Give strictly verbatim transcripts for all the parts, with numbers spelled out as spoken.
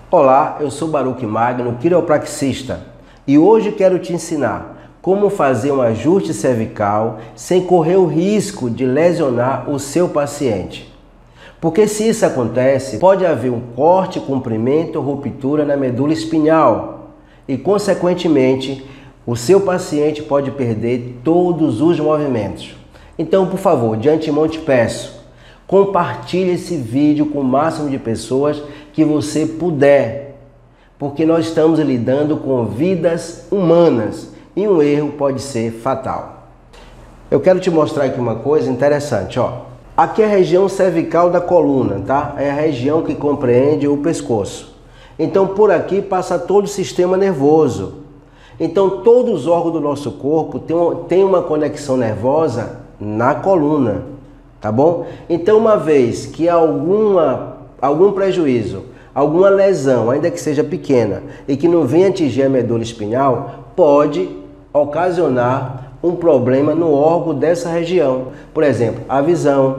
Olá, eu sou Baruch Magno, quiropraxista, e hoje quero te ensinar como fazer um ajuste cervical sem correr o risco de lesionar o seu paciente. Porque se isso acontece, pode haver um corte, comprimento ou ruptura na medula espinhal e, consequentemente, o seu paciente pode perder todos os movimentos. Então, por favor, de antemão te peço, compartilhe esse vídeo com o máximo de pessoas que você puder, porque nós estamos lidando com vidas humanas e um erro pode ser fatal. Eu quero te mostrar aqui uma coisa interessante, ó. Aqui é a região cervical da coluna, tá? É a região que compreende o pescoço. Então, por aqui passa todo o sistema nervoso. Então, todos os órgãos do nosso corpo têm uma conexão nervosa na coluna, tá bom? Então, uma vez que há alguma, algum prejuízo, alguma lesão, ainda que seja pequena, e que não venha atingir a medula espinhal, pode ocasionar um problema no órgão dessa região. Por exemplo, a visão,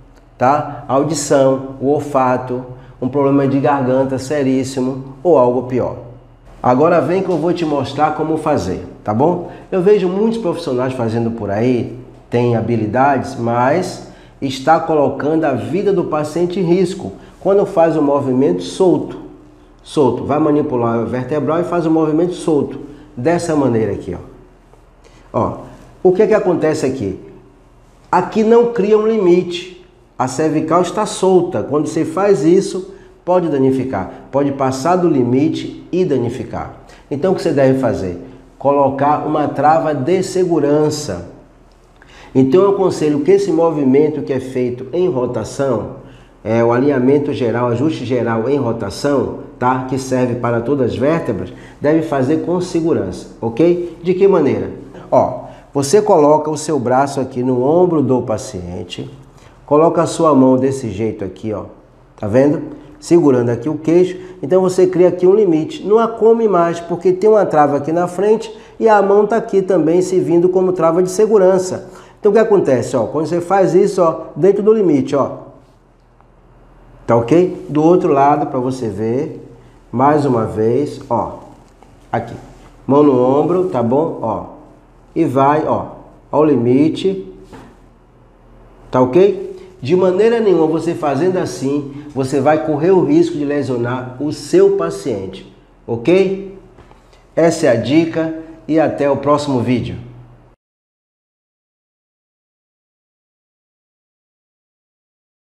tá? A audição, o olfato, um problema de garganta seríssimo ou algo pior. Agora vem que eu vou te mostrar como fazer, tá bom? Eu vejo muitos profissionais fazendo por aí, têm habilidades, mas está colocando a vida do paciente em risco quando faz o movimento solto. Solto, vai manipular o vertebral e faz o movimento solto, dessa maneira aqui, ó. Ó, o que que acontece aqui? Aqui não cria um limite, a cervical está solta. Quando você faz isso, pode danificar, pode passar do limite e danificar. Então o que você deve fazer? Colocar uma trava de segurança. Então eu aconselho que esse movimento que é feito em rotação, é o alinhamento geral, ajuste geral em rotação, tá? Que serve para todas as vértebras, deve fazer com segurança, ok? De que maneira? Ó, você coloca o seu braço aqui no ombro do paciente, coloca a sua mão desse jeito aqui, ó, tá vendo? Segurando aqui o queixo, então você cria aqui um limite. Não acome mais, porque tem uma trava aqui na frente e a mão tá aqui também servindo como trava de segurança. Então o que acontece, ó, quando você faz isso, ó, dentro do limite, ó, tá ok? Do outro lado, para você ver, mais uma vez, ó, aqui, mão no ombro, tá bom? Ó, e vai, ó, ao limite, tá ok? De maneira nenhuma, você fazendo assim, você vai correr o risco de lesionar o seu paciente, ok? Essa é a dica e até o próximo vídeo.